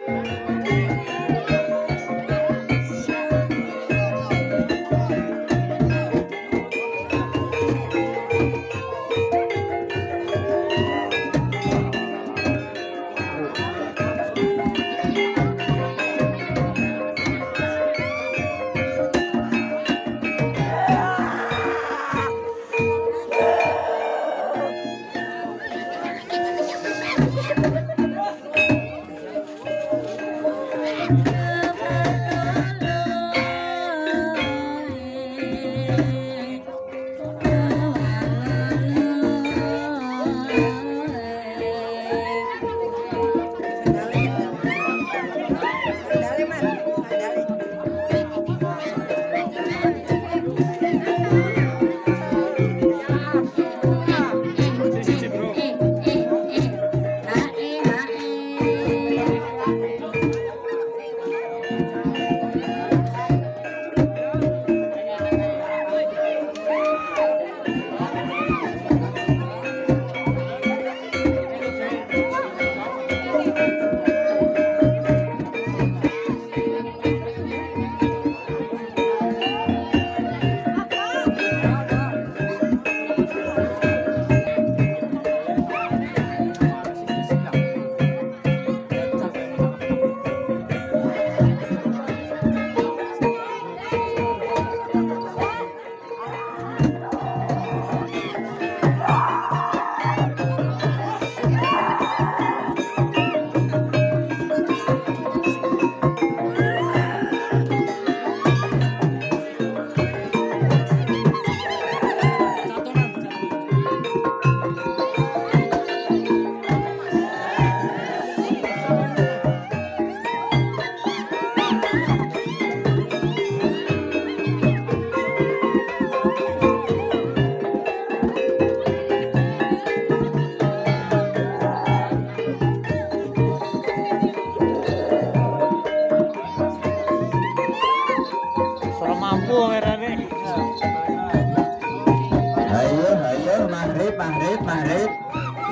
Maghrib.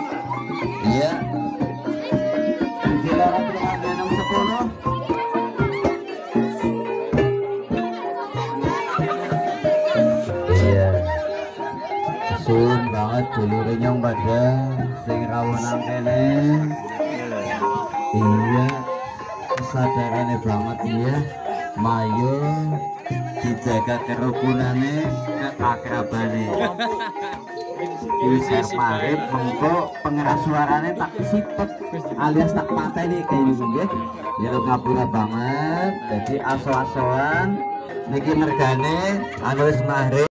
Iya. Dilarang dengan nomor 10. Iya. Sun banget dulure nyong pada sing rawuhan kene. Iya. Kesadarane banget iya. Mayo dijaga kerukunane, keakrabane. Wis marip mengko pengeras suarane tak sipet alias tak pateni kayak gitu nggih. Ya ngapura banget. Jadi aso-asoan niki mergane anu wis mahrib.